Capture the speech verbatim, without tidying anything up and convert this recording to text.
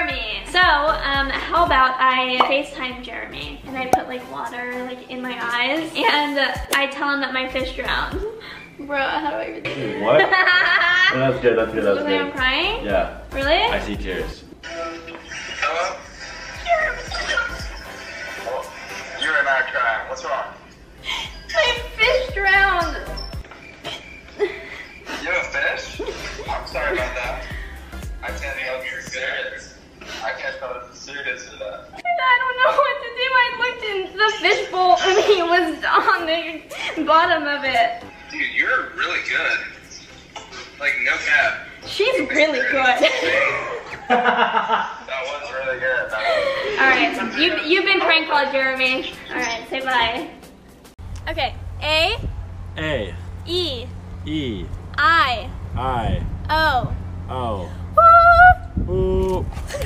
Jeremy. So, um, how about I FaceTime Jeremy and I put like water like in my eyes and uh, I tell him that my fish drowned. Bro, how do I even do this? What? No, that's good, that's good, that's Look good. like I'm crying? Yeah. Really? I see tears. Hello? Well, you're not crying. What's wrong? My fish drowned. You have a fish? I'm sorry about that. I can't help you serious. I can't tell if it's serious or not. I don't know what to do. I looked in the fish bowl and he was on the bottom of it. Dude, you're really good. Like, no cap. She's really good. That was really good. That Alright, you, you've been prank called, Jeremy. Alright, say bye. Okay, A, A. E, E. I, I. O. O. Woo! Ooh.